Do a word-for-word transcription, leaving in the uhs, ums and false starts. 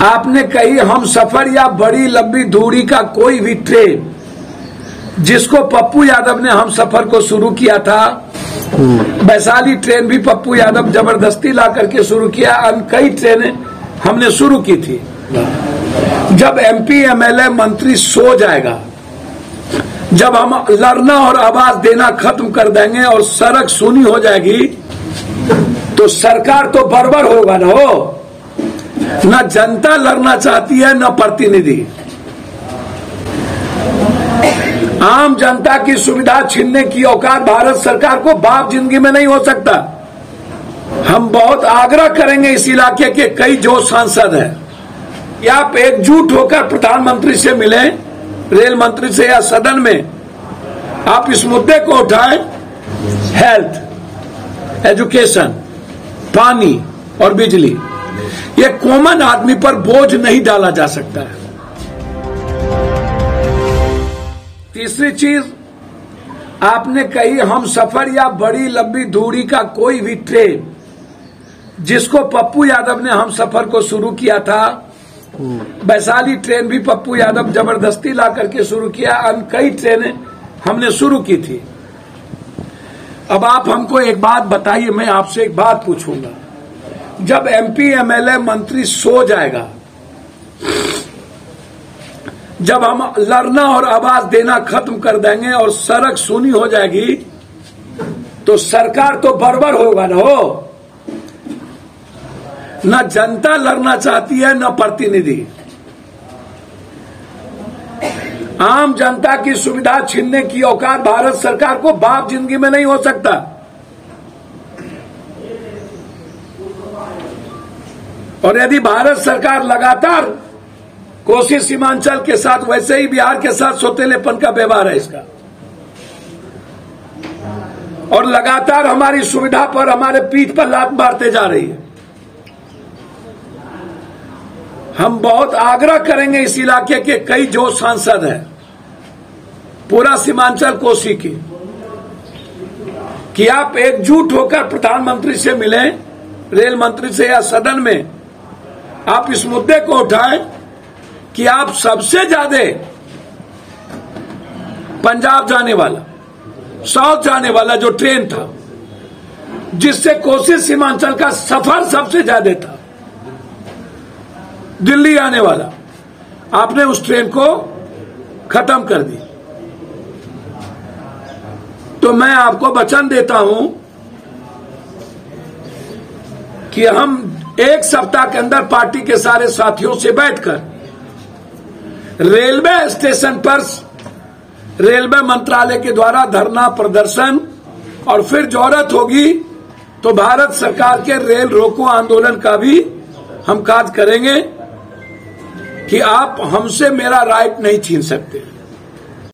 आपने कही हम सफर या बड़ी लंबी दूरी का कोई भी ट्रेन, जिसको पप्पू यादव ने हम सफर को शुरू किया था, वैशाली ट्रेन भी पप्पू यादव जबरदस्ती ला करके शुरू किया। अन्य कई ट्रेनें हमने शुरू की थी। जब एमपी एमएलए मंत्री सो जाएगा, जब हम लड़ना और आवाज देना खत्म कर देंगे और सड़क सूनी हो जाएगी, तो सरकार तो बर्बाद होगा ना। हो न जनता लड़ना चाहती है, न प्रतिनिधि। आम जनता की सुविधा छीनने की औकात भारत सरकार को बाप जिंदगी में नहीं हो सकता। हम बहुत आग्रह करेंगे इस इलाके के कई जो सांसद हैं कि आप एकजुट होकर प्रधानमंत्री से मिलें, रेल मंत्री से या सदन में आप इस मुद्दे को उठाएं। हेल्थ, एजुकेशन, पानी और बिजली, ये कॉमन आदमी पर बोझ नहीं डाला जा सकता है। तीसरी चीज, आपने कही हम सफर या बड़ी लंबी दूरी का कोई भी ट्रेन, जिसको पप्पू यादव ने हम सफर को शुरू किया था, वैशाली ट्रेन भी पप्पू यादव जबरदस्ती ला करके शुरू किया। अन्य कई ट्रेनें हमने शुरू की थी। अब आप हमको एक बात बताइए, मैं आपसे एक बात पूछूंगा। जब एमपी एमएलए मंत्री सो जाएगा, जब हम लड़ना और आवाज देना खत्म कर देंगे और सड़क सूनी हो जाएगी, तो सरकार तो बर्बाद होगा ना। हो न जनता लड़ना चाहती है, न प्रतिनिधि। आम जनता की सुविधा छीनने की औकात भारत सरकार को बाप जिंदगी में नहीं हो सकता। और यदि भारत सरकार लगातार कोसी सीमांचल के साथ, वैसे ही बिहार के साथ सौतेलेपन का व्यवहार है इसका, और लगातार हमारी सुविधा पर, हमारे पीठ पर लात मारते जा रही है, हम बहुत आग्रह करेंगे इस इलाके के कई जो सांसद हैं, पूरा सीमांचल कोसी की, कि आप एकजुट होकर प्रधानमंत्री से मिलें, रेल मंत्री से या सदन में आप इस मुद्दे को उठाएं कि आप सबसे ज्यादा पंजाब जाने वाला, साउथ जाने वाला जो ट्रेन था, जिससे कोसी सीमांचल का सफर सबसे ज्यादा था, दिल्ली आने वाला, आपने उस ट्रेन को खत्म कर दी। तो मैं आपको वचन देता हूं कि हम एक सप्ताह के अंदर पार्टी के सारे साथियों से बैठकर रेलवे स्टेशन पर रेलवे मंत्रालय के द्वारा धरना प्रदर्शन, और फिर जरूरत होगी तो भारत सरकार के रेल रोको आंदोलन का भी हम कार्य करेंगे कि आप हमसे मेरा राइट नहीं छीन सकते।